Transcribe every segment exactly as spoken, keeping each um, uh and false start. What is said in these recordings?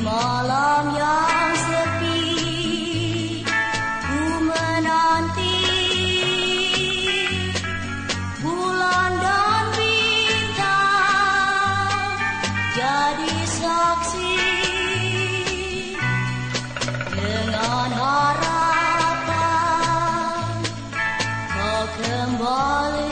malam yang sepi, ku menanti bulan dan bintang jadi saksi dengan harapan kau kembali.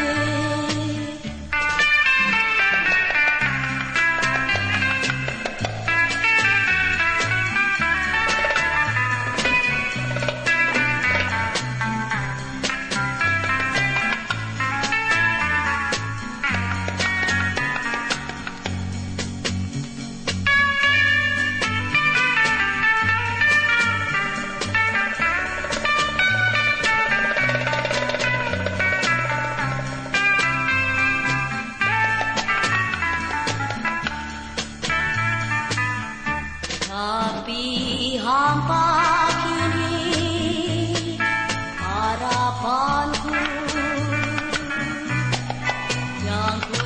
Tapi hampa kini harapanku yang ku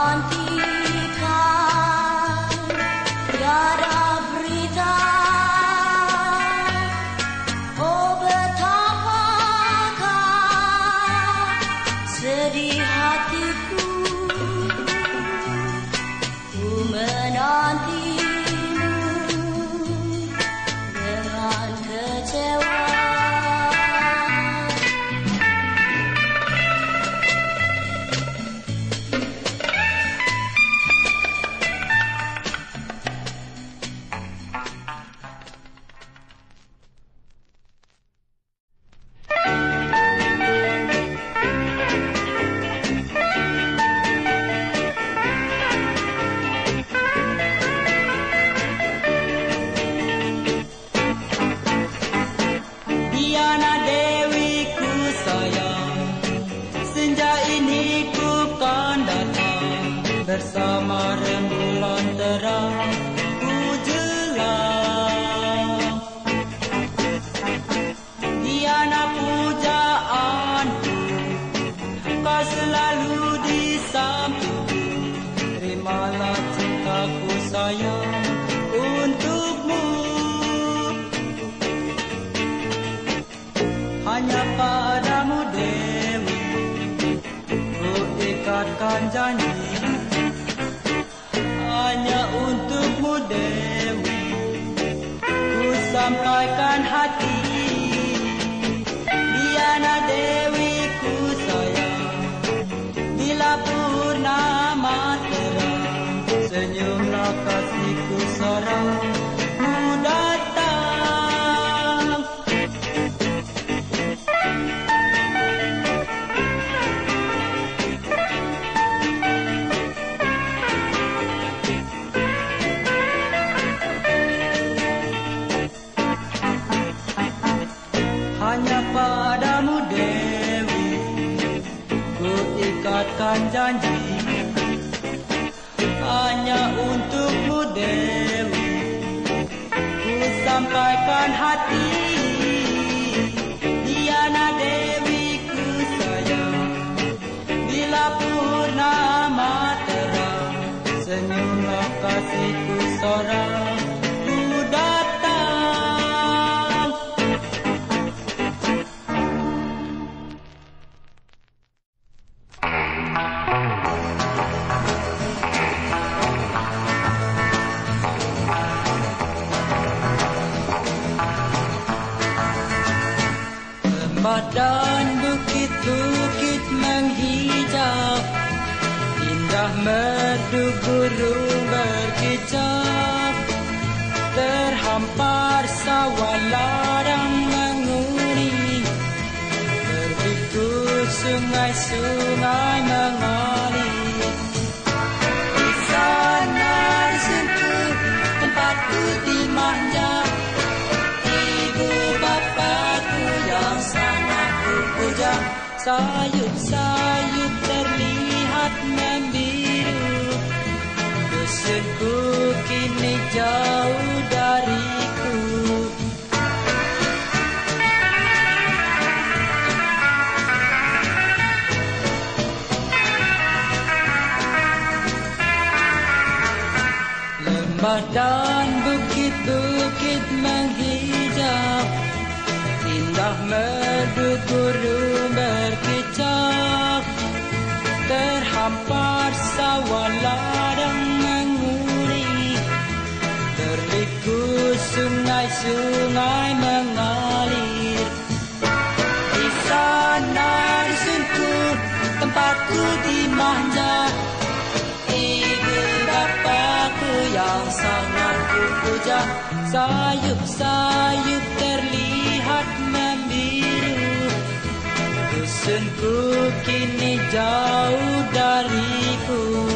nantikan tiada berita. Oh betapakah sedih hatiku, ku menanti bersama rembulan terang ku jelang. Diana pujaanku, kau selalu di sampingku. Terimalah cintaku sayang untukmu. Hanya padamu Dewi ku ikatkan janji. Hanya untukmu Dewi ku sampaikan hati. Diana Dewi ku sayang, bila purnama terang, senyumlah kasihku seorang ku datang. Hanya padamu Dewi ku ikatkan janji. Hanya untukmu Dewi ku sampaikan hati. Diana Dewi ku sayang, bila purnama terang, senyumlah kasihku seorang ku datang. Dan bukit-bukit menghijau, indah merdu burung berkicau. Terhampar sawah ladang menguni, berbiku sungai-sungai mengalir. Di sana sentuh tempatku timahnya, ibu bapakku yang sangat ku puja. Sayup-sayup terlihat membiru, dusunku kini jauh dariku. Sawah dan bukit-bukit menghijau, indah merdu gurun berkicau. Terhampar sawah ladang menguri, berliku sungai-sungai mengalir. Di sana dusunku, tempatku dimanja. Ibu bapakku yang sangat kupuja, sayup-sayup terlihat membiru. Dusunku kini jauh dariku.